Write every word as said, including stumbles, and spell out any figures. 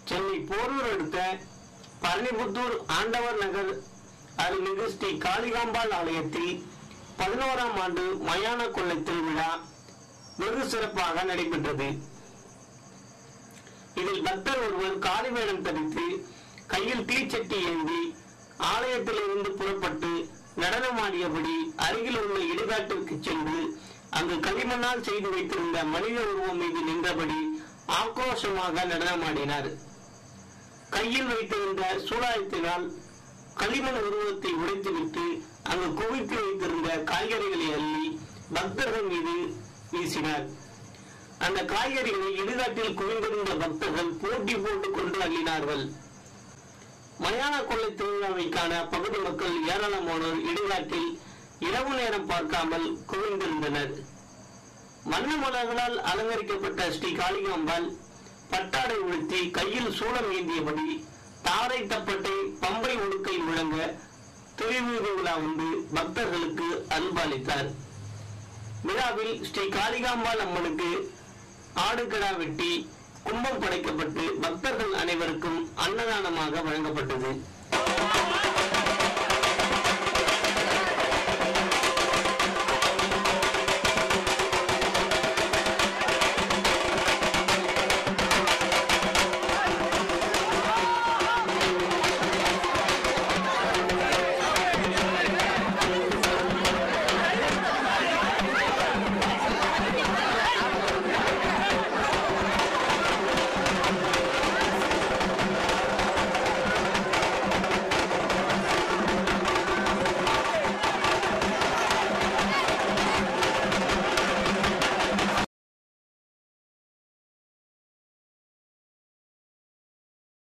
சென்னை போரூர் அடுத்த பழனிபுத்தூர் ஆண்டவர் நகர் அருள்மிகு ஸ்ரீ காளிகாம்பாள் ஆலயத்தில் பதினோராம் ஆண்டு மயான கொள்ளை திருவிழா வெகு சிறப்பாக நடைபெற்றது. இதில் பக்தர் ஒருவர் காளி வேடம் தரித்து கையில் தீச்சட்டி ஏந்தி ஆலயத்திலிருந்து புறப்பட்டு நடனமாடியபடி அருகில் உள்ள இடுகாட்டிற்கு சென்று அங்கு களிமண்ணால் செய்து வைத்திருந்த மனித உருவம் மீது நின்றபடி ஆக்ரோஷமாக நடனமாடினார். கையில் வைத்திருந்த சூலாயத்தினால் களிமண் உருவத்தை உடைத்துவிட்டு அங்கு குவித்து வைத்திருந்த காய்கறிகளை அள்ளி பக்தர்கள் மீது வீசினார். அந்த காய்கறிகளை இடுகாட்டில் குவிந்திருந்த பக்தர்கள் போட்டி போட்டுக் கொண்டு அள்ளினார்கள். மயான கொள்ளை திருவிழாவை காண பகுதி மக்கள் ஏராளமானோர் இடுகாட்டில் இரவு நேரம் பார்க்காமல் குவிந்திருந்தனர். வண்ண மலர்களால் அலங்கரிக்கப்பட்ட ஸ்ரீ காளிகாம்பாள் பட்டாடை உடுத்தி கையில் சூளம் ஏந்தியபடி தாரை தப்பட்டை பம்பை உடுக்கை முழங்க திருவீதி விழா வந்து பக்தர்களுக்கு அன்பாளித்தார். விழாவில் ஸ்ரீ காளிகாம்பாள் அம்மனுக்கு ஆடுகடா வெட்டி கும்பம் படைக்கப்பட்டு பக்தர்கள் அனைவருக்கும் அன்னதானமாக வழங்கப்பட்டது.